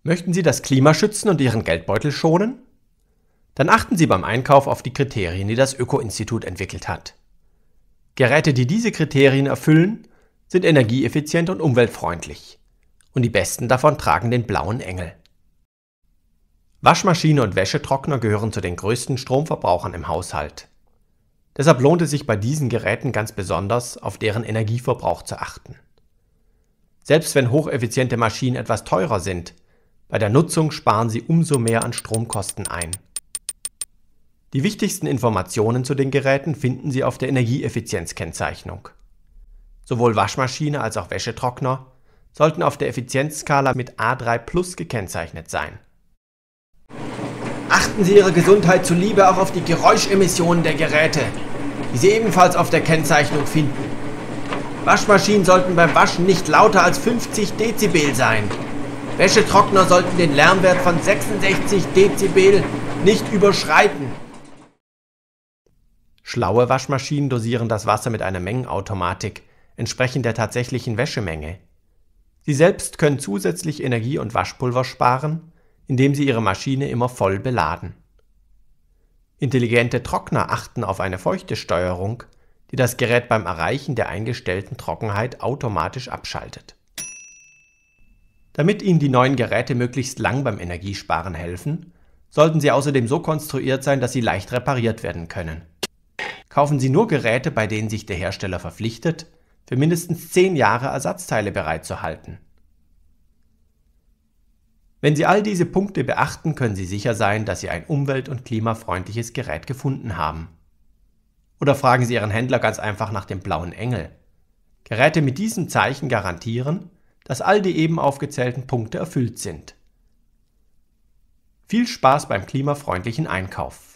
Möchten Sie das Klima schützen und Ihren Geldbeutel schonen? Dann achten Sie beim Einkauf auf die Kriterien, die das Öko-Institut entwickelt hat. Geräte, die diese Kriterien erfüllen, sind energieeffizient und umweltfreundlich. Und die besten davon tragen den blauen Engel. Waschmaschine und Wäschetrockner gehören zu den größten Stromverbrauchern im Haushalt. Deshalb lohnt es sich bei diesen Geräten ganz besonders, auf deren Energieverbrauch zu achten. Selbst wenn hocheffiziente Maschinen etwas teurer sind, bei der Nutzung sparen sie umso mehr an Stromkosten ein. Die wichtigsten Informationen zu den Geräten finden Sie auf der Energieeffizienzkennzeichnung. Sowohl Waschmaschine als auch Wäschetrockner sollten auf der Effizienzskala mit A3+ gekennzeichnet sein. Achten Sie Ihrer Gesundheit zuliebe auch auf die Geräuschemissionen der Geräte, die Sie ebenfalls auf der Kennzeichnung finden. Waschmaschinen sollten beim Waschen nicht lauter als 50 Dezibel sein. Wäschetrockner sollten den Lärmwert von 66 Dezibel nicht überschreiten. Schlaue Waschmaschinen dosieren das Wasser mit einer Mengenautomatik entsprechend der tatsächlichen Wäschemenge. Sie selbst können zusätzlich Energie und Waschpulver sparen, indem sie ihre Maschine immer voll beladen. Intelligente Trockner achten auf eine Feuchtesteuerung, die das Gerät beim Erreichen der eingestellten Trockenheit automatisch abschaltet. Damit Ihnen die neuen Geräte möglichst lang beim Energiesparen helfen, sollten sie außerdem so konstruiert sein, dass sie leicht repariert werden können. Kaufen Sie nur Geräte, bei denen sich der Hersteller verpflichtet, für mindestens 10 Jahre Ersatzteile bereitzuhalten. Wenn Sie all diese Punkte beachten, können Sie sicher sein, dass Sie ein umwelt- und klimafreundliches Gerät gefunden haben. Oder fragen Sie Ihren Händler ganz einfach nach dem blauen Engel. Geräte mit diesem Zeichen garantieren, dass all die eben aufgezählten Punkte erfüllt sind. Viel Spaß beim klimafreundlichen Einkauf!